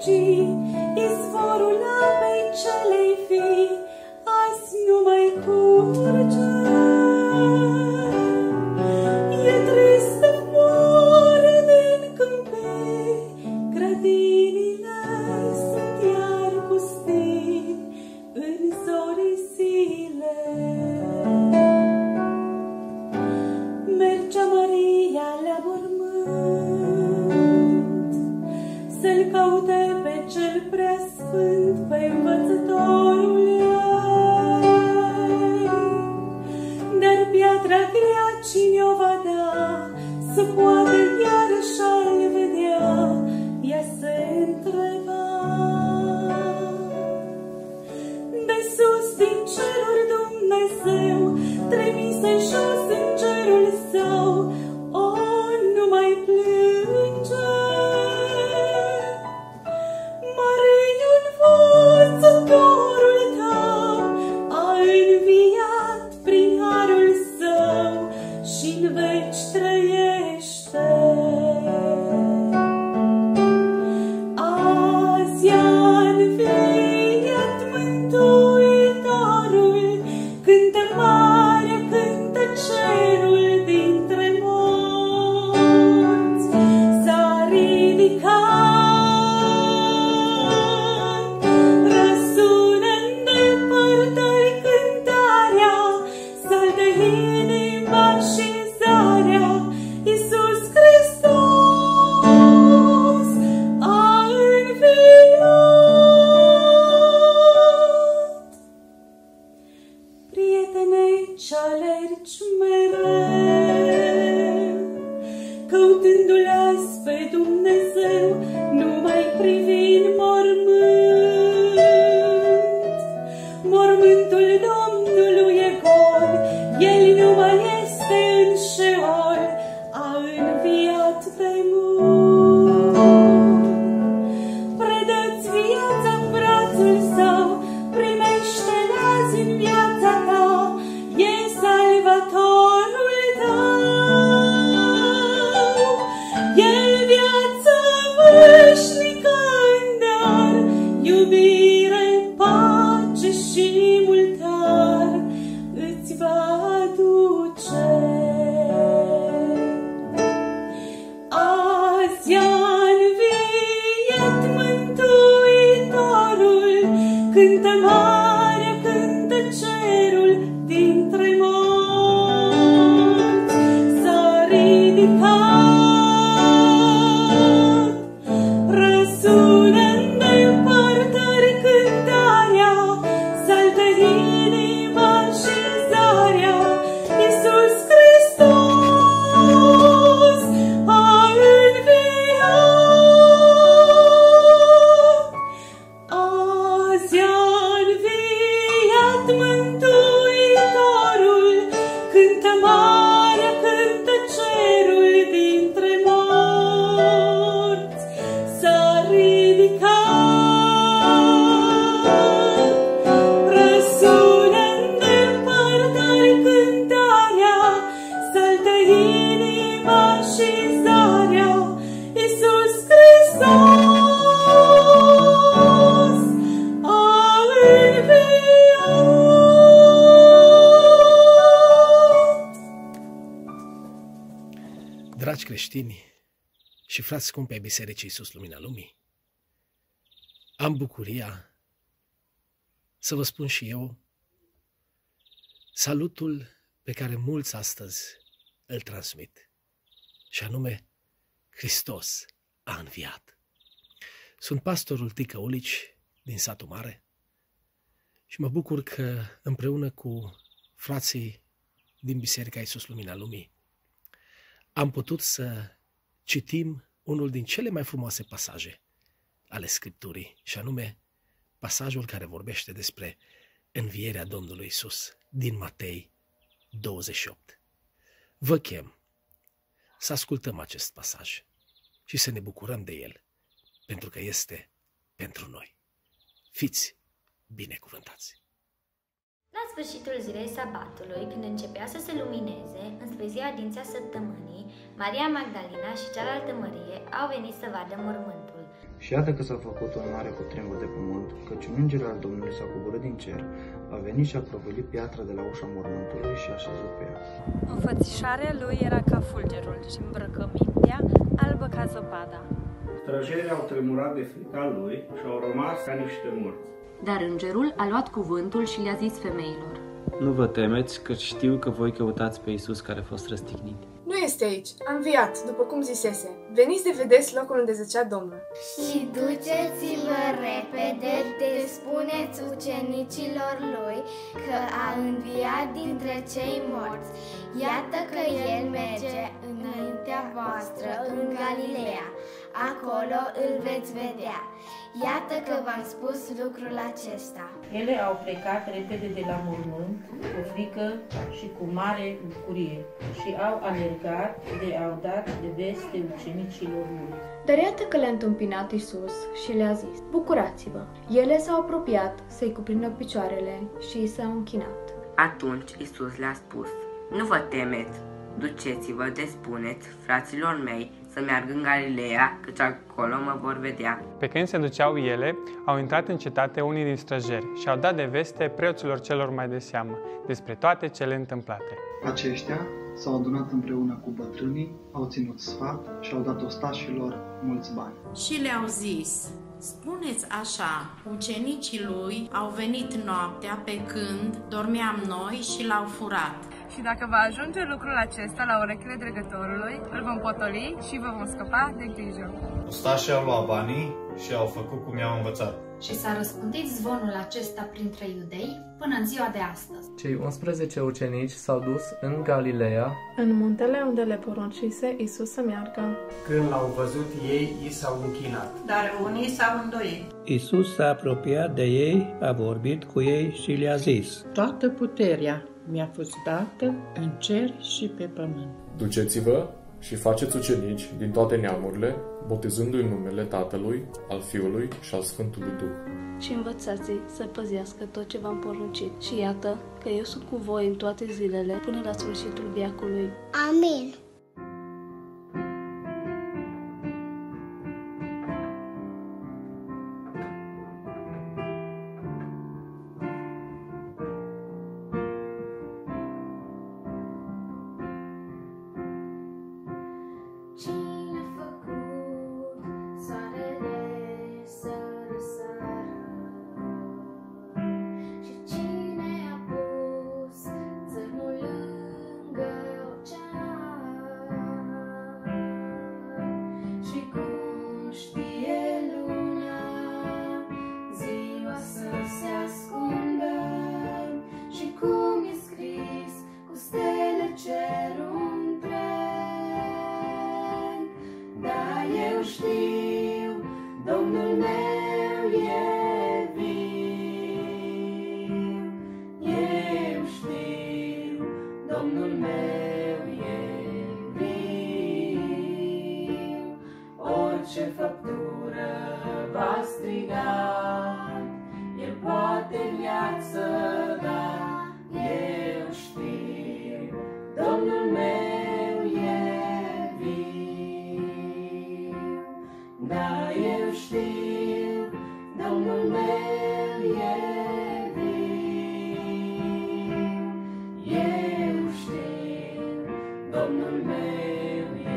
veșnicii, izvorul apei celei vii, azi nu mai curge. E tristă floarea din câmpii, grădinile sunt iar pustii în zorii zilei. Mergea Maria la mormânt, să-l caute pe cel preasfânt, pe învățătorul ei. Dar piatra grea cine o va da, să poată iarăși a-l vedea, ea se întreba. De sus din ceruri Dumnezeu trimise jos îngerul său, o, nu mai plânge. Maria, învățătorul tău a înviat prin harul său și-n veci trăiește. Azi a înviat Mântuitorul, cântă mare, cântă cerul dintre morți. S-a ridicat, răsună în depărtări cântarea, saltă inima și zarea, Iisus Hristos a înviat. Prietene, ce alergi mereu, căutându-L azi pe Dumnezeu, nu mai privi în mormânt. Mormântul Domnului e gol, El nu mai este în Șeol, a înviat de mult. Predă-ți viața în brațul Său, primește-L azi în viața ta, e salvatorul tău. El viața veșnică în dar, iubire, pace și mult har îți va aduce. Azi a înviat Mântuitorul, cântă mare, cântă cerul dintre morți. S-a ridicat, răsună în depărtări cântarea, saltă inima și zarea, Iisus Hristos a înviat. Azi a înviat Mântuitorul, cântă mare, cântă cerul dintre morți. S-a ridicat, răsună în depărtări cântarea, saltă inima și zarea, Iisus Hristos a înviat. Dragi creștini și frați scumpi ai Bisericii Iisus Lumina Lumii, am bucuria să vă spun și eu salutul pe care mulți astăzi îl transmit, și anume Hristos a înviat. Sunt pastorul Tică Ulici din Satul Mare și mă bucur că împreună cu frații din Biserica Iisus Lumina Lumii am putut să citim unul din cele mai frumoase pasaje ale Scripturii, și anume pasajul care vorbește despre învierea Domnului Iisus din Matei 28. Vă chem să ascultăm acest pasaj și să ne bucurăm de el, pentru că este pentru noi. Fiți binecuvântați! La sfârșitul zilei sabatului, când începea să se lumineze, înspre ziua dințea săptămânii, Maria Magdalena și cealaltă Mărie au venit să vadă mormântul. Și iată că s-a făcut un mare cutremur de pământ, căci un înger al Domnului s-a coborât din cer, a venit și a prăvălit piatra de la ușa mormântului și a șezut pe ea. Înfățișarea lui era ca fulgerul și îmbrăcămintea albă ca zăpada. Străjerii au tremurat de frica lui și au rămas ca niște morți. Dar îngerul a luat cuvântul și le-a zis femeilor: Nu vă temeți, că știu că voi căutați pe Iisus care a fost răstignit. Nu este aici, a înviat, după cum zisese. Veniți de vedeți locul unde zăcea Domnul. Și duceți-vă repede de spuneți ucenicilor lui că a înviat dintre cei morți. Iată că el merge înaintea voastră în Galileea. Acolo îl veți vedea. Iată că v-am spus lucrul acesta. Ele au plecat repede de la mormânt, cu frică și cu mare bucurie, și au alergat de au dat de veste ucenicilor lui. Dar iată că le-a întâmpinat Iisus și le-a zis: Bucurați-vă! Ele s-au apropiat să-i cuprindă picioarele și i s-au închinat. Atunci Iisus le-a spus: Nu vă temeți, duceți-vă de spuneți fraților mei să meargă în Galileea, căci acolo mă vor vedea. Pe când se duceau ele, au intrat în cetate unii din străjeri și au dat de veste preoților celor mai de seamă despre toate cele întâmplate. Aceștia s-au adunat împreună cu bătrânii, au ținut sfat și au dat ostașilor mulți bani. Și le-au zis: Spuneți așa, ucenicii lui au venit noaptea pe când dormeam noi și l-au furat. Și dacă va ajunge lucrul acesta la urechile dregătorului, îl vom potoli și vă vom scăpa de grijă. Ostașii au luat banii și au făcut cum i-au învățat. Și s-a răspândit zvonul acesta printre iudei până în ziua de astăzi. Cei 11 ucenici s-au dus în Galileea, în muntele unde le poruncise Iisus să meargă. Când l-au văzut ei, i s-au închinat. Dar unii s-au îndoit. Iisus s-a apropiat de ei, a vorbit cu ei și le-a zis: Toată puterea mi-a fost dată în cer și pe pământ. Duceți-vă și faceți ucenici din toate neamurile, botezându-i în numele Tatălui, al Fiului și al Sfântului Duh. Și învățați-i să păzească tot ce v-am poruncit. Și iată că eu sunt cu voi în toate zilele, până la sfârșitul veacului. Amin. Cine a făcut soarele să răsară și cine a pus țărmul lângă ocean și cum știe luna ziua să se ascundă și cum e scris cu stele cerul întreg. Da, eu știu, Domnul meu e viu. Eu știu, Domnul meu e viu. Orice făptură va striga, El poate viață da. Eu știu, Domnul meu e viu. Da, eu știu, Domnul meu e viu. Eu știu, Domnul meu e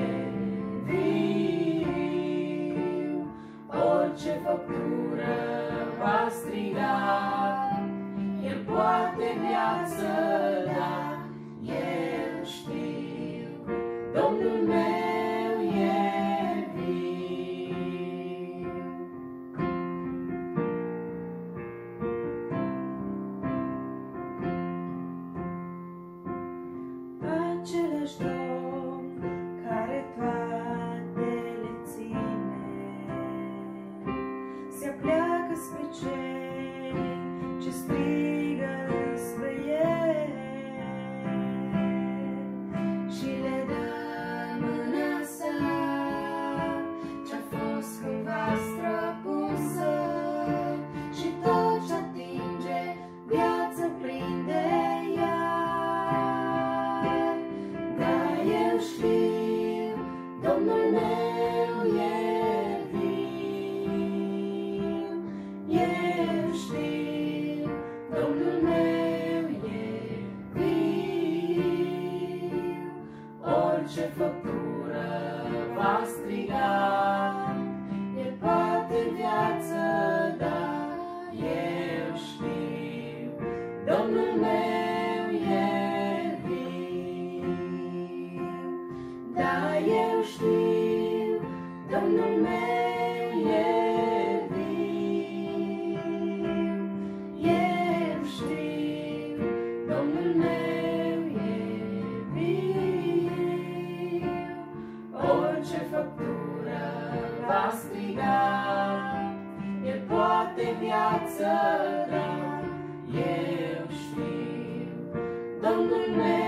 viu. Orice făptură va striga, El poate viață da. Eu știu, Domnul meu e viu. Același Domn care toate le ține se apleacă spre cei ce strigă spre El și le dă mâna sa ce-a fost cândva străpunsă și tot ce atinge viață prinde iar. Da, eu știu, Domnul meu e viu. viață, da, eu știu. Domnul meu